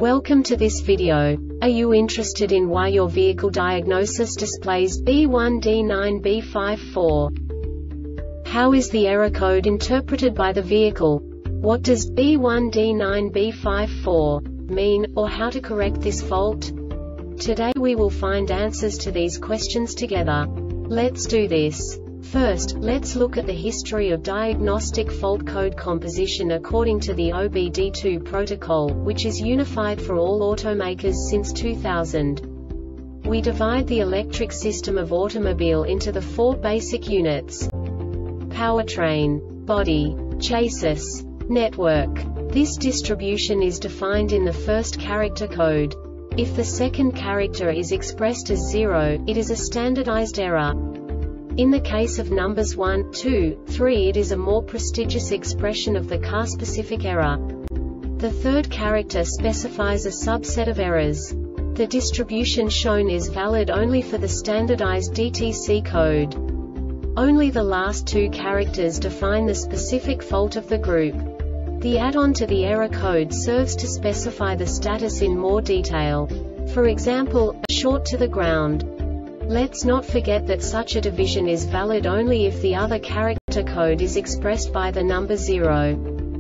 Welcome to this video. Are you interested in why your vehicle diagnosis displays B1D9B54? How is the error code interpreted by the vehicle? What does B1D9B54 mean, or how to correct this fault? Today we will find answers to these questions together. Let's do this. First, let's look at the history of diagnostic fault code composition according to the OBD2 protocol, which is unified for all automakers since 2000. We divide the electric system of automobile into the four basic units: powertrain, body, chassis, network. This distribution is defined in the first character code. If the second character is expressed as 0, it is a standardized error. In the case of numbers 1, 2, 3, it is a more prestigious expression of the car-specific error. The third character specifies a subset of errors. The distribution shown is valid only for the standardized DTC code. Only the last two characters define the specific fault of the group. The add-on to the error code serves to specify the status in more detail. For example, a short to the ground. Let's not forget that such a division is valid only if the other character code is expressed by the number 0.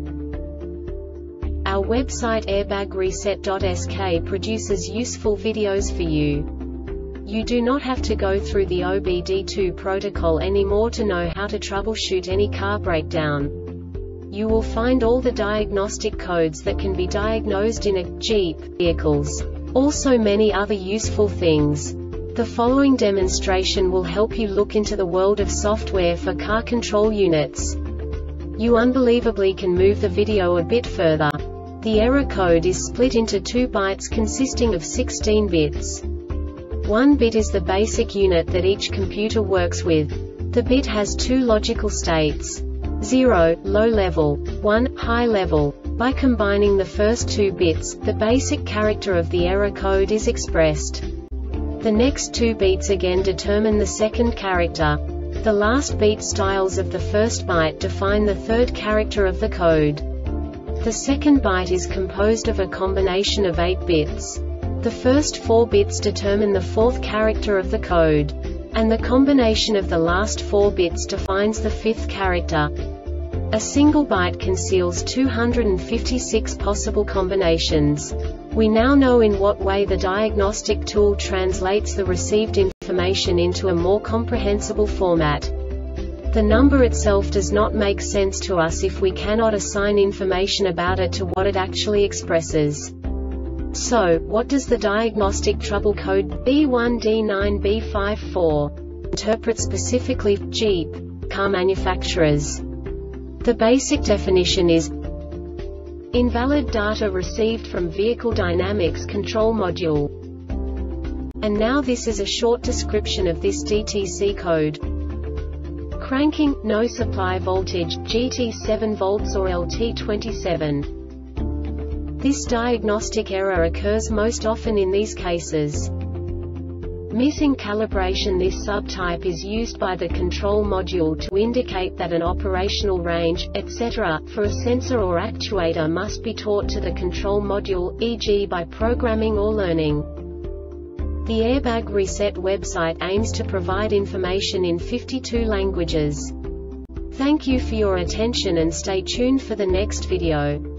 Our website airbagreset.sk produces useful videos for you. You do not have to go through the OBD2 protocol anymore to know how to troubleshoot any car breakdown. You will find all the diagnostic codes that can be diagnosed in a Jeep vehicles. Also many other useful things. The following demonstration will help you look into the world of software for car control units. You unbelievably can move the video a bit further. The error code is split into 2 bytes consisting of 16 bits. 1 bit is the basic unit that each computer works with. The bit has 2 logical states: 0, low level, 1, high level. By combining the first 2 bits, the basic character of the error code is expressed. The next 2 beats again determine the second character. The last beat styles of the first byte define the third character of the code. The second byte is composed of a combination of 8 bits. The first 4 bits determine the fourth character of the code. And the combination of the last 4 bits defines the fifth character. A single byte conceals 256 possible combinations. We now know in what way the diagnostic tool translates the received information into a more comprehensible format. The number itself does not make sense to us if we cannot assign information about it to what it actually expresses. So, what does the diagnostic trouble code B1D9B54 interpret specifically for Jeep car manufacturers? The basic definition is invalid data received from Vehicle Dynamics Control Module. And now this is a short description of this DTC code. Cranking, no supply voltage, GT 7 volts or LT 27. This diagnostic error occurs most often in these cases. Missing calibration. This subtype is used by the control module to indicate that an operational range, etc., for a sensor or actuator must be taught to the control module, e.g. by programming or learning. The Airbag Reset website aims to provide information in 52 languages. Thank you for your attention and stay tuned for the next video.